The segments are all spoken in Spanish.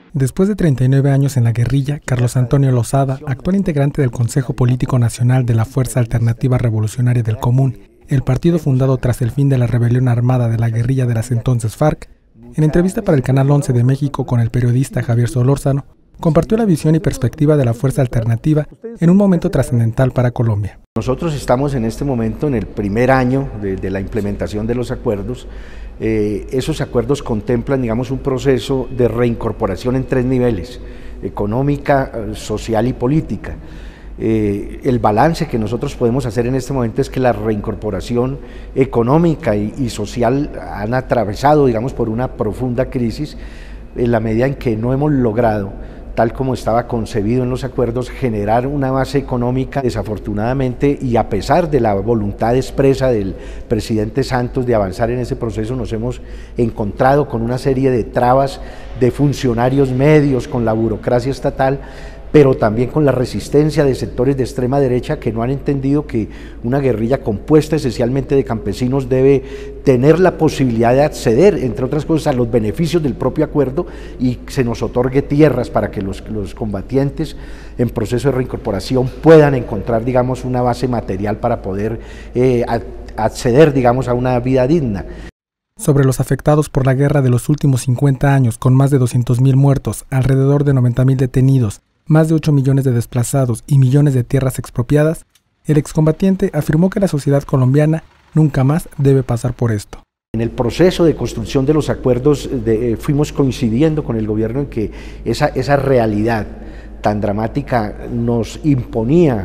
Después de 39 años en la guerrilla, Carlos Antonio Losada, actual integrante del Consejo Político Nacional de la Fuerza Alternativa Revolucionaria del Común, el partido fundado tras el fin de la rebelión armada de la guerrilla de las entonces FARC, en entrevista para el Canal 11 de México con el periodista Javier Solórzano, compartió la visión y perspectiva de la Fuerza Alternativa en un momento trascendental para Colombia. Nosotros estamos en este momento en el primer año de la implementación de los acuerdos. Esos acuerdos contemplan, digamos, un proceso de reincorporación en 3 niveles: económica, social y política. El balance que nosotros podemos hacer en este momento es que la reincorporación económica y social han atravesado, digamos, por una profunda crisis, en la medida en que no hemos logrado, tal como estaba concebido en los acuerdos, generar una base económica. Desafortunadamente, y a pesar de la voluntad expresa del presidente Santos de avanzar en ese proceso, nos hemos encontrado con una serie de trabas de funcionarios medios, con la burocracia estatal, pero también con la resistencia de sectores de extrema derecha que no han entendido que una guerrilla compuesta esencialmente de campesinos debe tener la posibilidad de acceder, entre otras cosas, a los beneficios del propio acuerdo, y se nos otorgue tierras para que los combatientes en proceso de reincorporación puedan encontrar, digamos, una base material para poder acceder, digamos, a una vida digna. Sobre los afectados por la guerra de los últimos 50 años, con más de 200.000 muertos, alrededor de 90.000 detenidos, más de 8 millones de desplazados y millones de tierras expropiadas, el excombatiente afirmó que la sociedad colombiana nunca más debe pasar por esto. En el proceso de construcción de los acuerdos fuimos coincidiendo con el gobierno en que esa realidad tan dramática nos imponía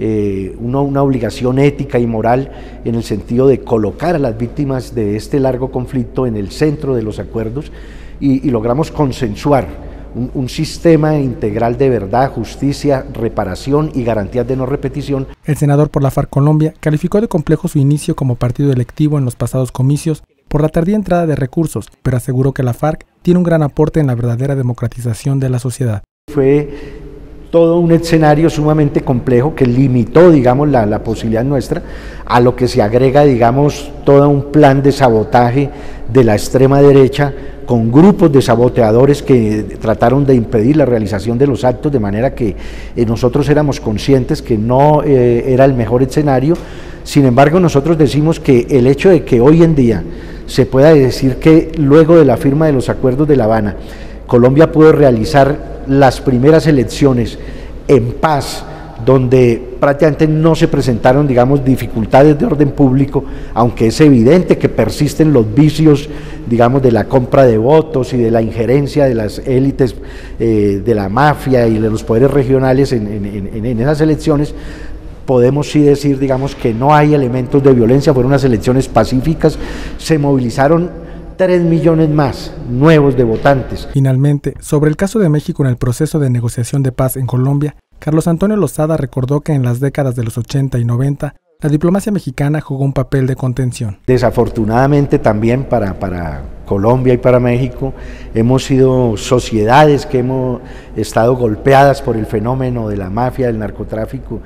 una obligación ética y moral, en el sentido de colocar a las víctimas de este largo conflicto en el centro de los acuerdos, y logramos consensuar un sistema integral de verdad, justicia, reparación y garantías de no repetición. El senador por la FARC Colombia calificó de complejo su inicio como partido electivo en los pasados comicios por la tardía entrada de recursos, pero aseguró que la FARC tiene un gran aporte en la verdadera democratización de la sociedad. Fue todo un escenario sumamente complejo que limitó, digamos, la posibilidad nuestra, a lo que se agrega, digamos, todo un plan de sabotaje de la extrema derecha, con grupos de saboteadores que trataron de impedir la realización de los actos, de manera que nosotros éramos conscientes que no era el mejor escenario. Sin embargo, nosotros decimos que el hecho de que hoy en día se pueda decir que luego de la firma de los acuerdos de La Habana, Colombia pudo realizar las primeras elecciones en paz, donde prácticamente no se presentaron, digamos, dificultades de orden público, aunque es evidente que persisten los vicios, digamos, de la compra de votos y de la injerencia de las élites, de la mafia y de los poderes regionales en esas elecciones. Podemos sí decir, digamos, que no hay elementos de violencia, fueron unas elecciones pacíficas, se movilizaron 3 millones más nuevos de votantes. Finalmente, sobre el caso de México en el proceso de negociación de paz en Colombia, Carlos Antonio Losada recordó que en las décadas de los 80 y 90, la diplomacia mexicana jugó un papel de contención. Desafortunadamente también para Colombia y para México hemos sido sociedades que hemos estado golpeadas por el fenómeno de la mafia, del narcotráfico,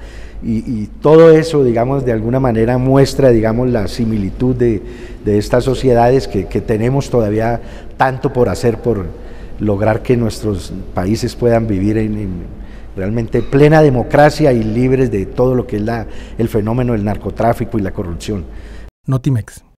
y todo eso, digamos, de alguna manera muestra, digamos, la similitud de estas sociedades que tenemos todavía tanto por hacer por lograr que nuestros países puedan vivir en realmente plena democracia y libres de todo lo que es el fenómeno del narcotráfico y la corrupción. Notimex.